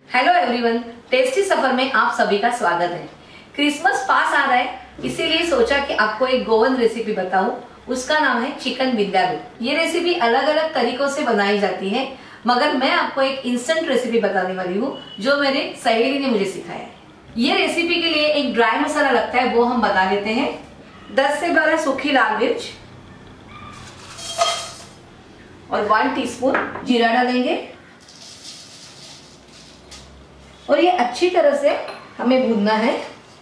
Hello everyone, tasty सफर में आप सभी का स्वागत है। क्रिसमस पास आ रहा है, इसीलिए सोचा कि आपको एक गोवन रेसिपी बताऊं। उसका नाम है चिकन विंदालू। ये रेसिपी अलग अलग तरीकों से बनाई जाती है, मगर मैं आपको एक इंस्टेंट रेसिपी बताने वाली हूँ जो मेरे सहेली ने मुझे सिखाया है। ये रेसिपी के लिए एक ड्राई मसाला लगता है, वो हम बता देते हैं। 10 से 12 सूखी लाल मिर्च और 1 टीस्पून जीरा डालेंगे और ये अच्छी तरह से हमें भूनना है।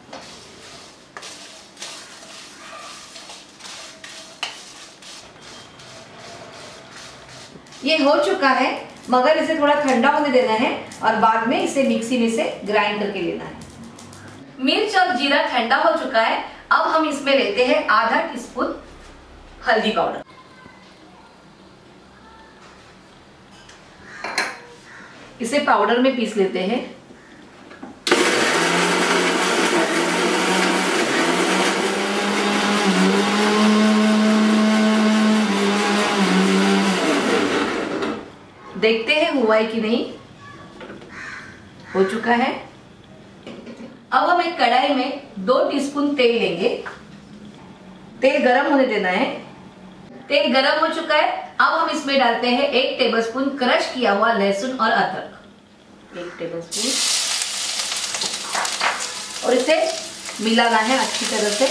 ये हो चुका है, मगर इसे थोड़ा ठंडा होने देना है और बाद में इसे मिक्सी में से ग्राइंड करके लेना है। मिर्च और जीरा ठंडा हो चुका है। अब हम इसमें लेते हैं आधा टीस्पून हल्दी पाउडर। इसे पाउडर में पीस लेते हैं। देखते हैं हुआ है कि नहीं। हो चुका है। अब हम एक कढ़ाई में 2 टीस्पून तेल लेंगे। तेल गरम होने देना है। तेल गरम हो चुका है। अब हम इसमें डालते हैं 1 टेबलस्पून क्रश किया हुआ लहसुन और अदरक। 1 टेबलस्पून और इसे मिलाना है अच्छी तरह से।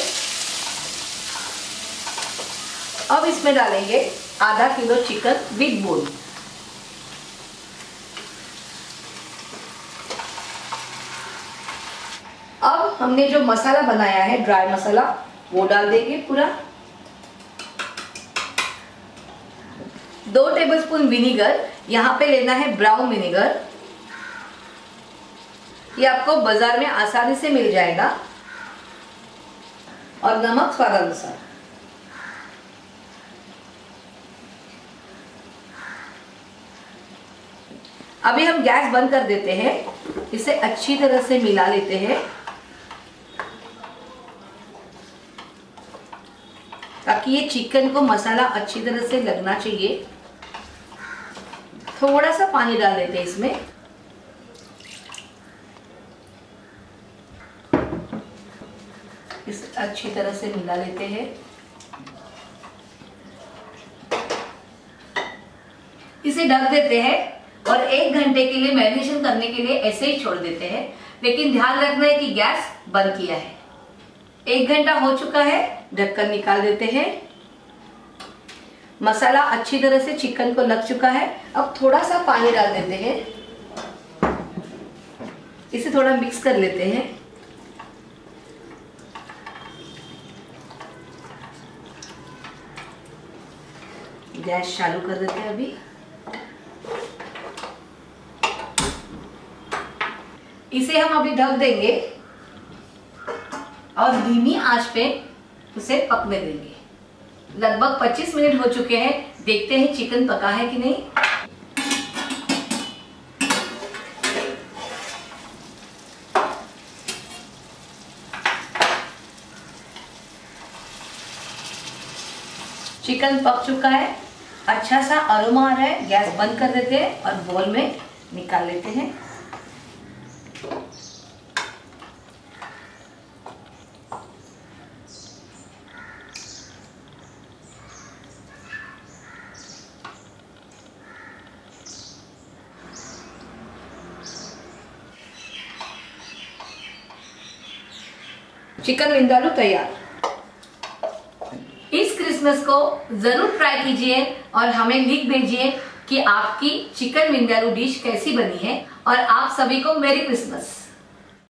अब इसमें डालेंगे आधा किलो चिकन विद बोन। अब हमने जो मसाला बनाया है ड्राई मसाला, वो डाल देंगे पूरा। 2 टेबलस्पून विनीगर, यहाँ पे लेना है ब्राउन विनेगर। ये आपको बाजार में आसानी से मिल जाएगा। और नमक स्वादानुसार। अभी हम गैस बंद कर देते हैं। इसे अच्छी तरह से मिला लेते हैं ताकि ये चिकन को मसाला अच्छी तरह से लगना चाहिए। थोड़ा सा पानी डाल देते हैं इसमें। इसे अच्छी तरह से मिला लेते हैं। इसे ढक देते हैं और 1 घंटे के लिए मैरिनेशन करने के लिए ऐसे ही छोड़ देते हैं। लेकिन ध्यान रखना है कि गैस बंद किया है। 1 घंटा हो चुका है, ढक्कन निकाल देते हैं। मसाला अच्छी तरह से चिकन को लग चुका है। अब थोड़ा सा पानी डाल देते हैं। इसे थोड़ा मिक्स कर लेते हैं। गैस चालू कर देते हैं अभी। इसे हम अभी ढक देंगे और धीमी आंच पे उसे पकने देंगे। लगभग 25 मिनट हो चुके हैं। देखते हैं चिकन पका है कि नहीं। चिकन पक चुका है। अच्छा सा अरोमा आ रहा है। गैस बंद कर देते हैं और बोल में निकाल लेते हैं। चिकन विंदालू तैयार। इस क्रिसमस को जरूर ट्राई कीजिए और हमें लिख भेजिए कि आपकी चिकन विंदालू डिश कैसी बनी है। और आप सभी को मेरी क्रिसमस।